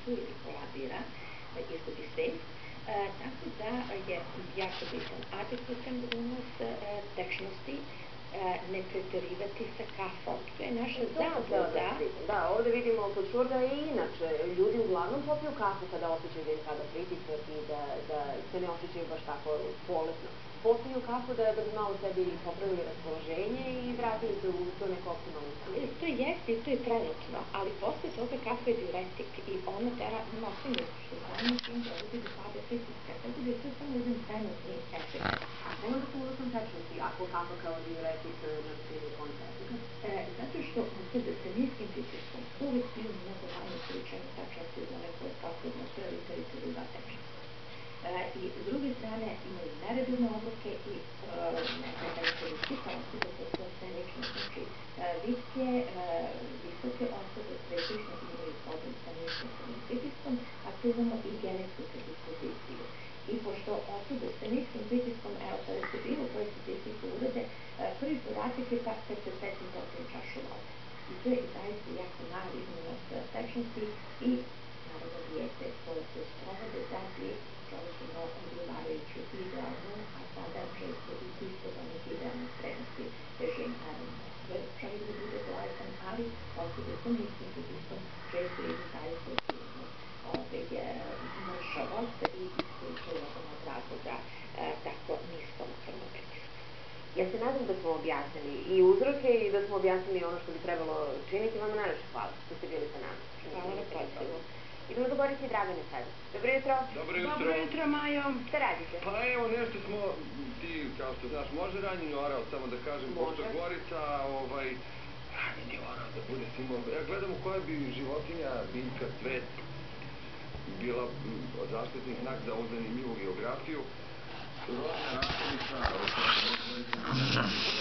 tu ili kolabira, izgubi svest. Tako da je jako bitan adekvatan unos tečnosti, ne preterivati sa kafom. To je naša zabluda. Da, ovde vidimo kod Šurda i inače. Ljudi uglavnom popiju kafu kada osjećaju da im pada pritisak i da se ne osjećaju baš tako bolesno. Popiju kafu da bi malo sebi popravili raspoloženje i vratili se u to neko optimalno stanje. To jeste i to je trenutno, ali posle toga kafa je diuretik i ona tera nošenje, što samim tim dovodi do pada pritiska. Tako da je to samo jedan trenutni efekt. A čemu da se unosom tečnosti, ako kafa kao diuretik nam stiže kontra efekt? Zato što osobe sa niskim pritiskom uvek piju mnogo manje količine tečnosti od one koje posebno prvi teritorija tečnosti. I s druge strane imaju neredovne obroke i neka karakteristika osobe sa stenično, znači vitke, visoke osobe pretežno imaju problem sa niskim pritiskom, a tu imamo i genetsku predispoziciju. I pošto osobe sa niskim pritiskom, evo kada se bilo koje statistiku urade, prvi podatak je pa kad se seti popiju čašu vode. I to je zaista jako mali unos tečnosti i naravno dijete koje se sprovode da bi čovječino odgovarajuću idealnu, a sada često i ispod onih idealnih vrednosti režim. Naravno, čovjek da bude bolestan, ali osobe sa niskim pritiskom često idu zaista u mršavost i isključuju od razloga tako niskom krvnom pritisku. Ja se nadam da smo objasnili i uzroke i da smo objasnili ono što bi trebalo činiti. Vama najviše hvala što ste bili sa nama. Hvala na pozivu. Idemo do Gorice i Dragane sada. Dobro jutro. Dobro jutro. Dobro jutro, Majo. Šta radite? Pa evo, nešto smo, ti kao što znaš, može ranjenje orao, samo da kažem, pošto Gorica, ranjenje orao da bude simbol. Ja gledam u koja bi životinja, biljka, cvet bila zaštitni znak za ovu zanimljivu geografiju. Rodna naslednica,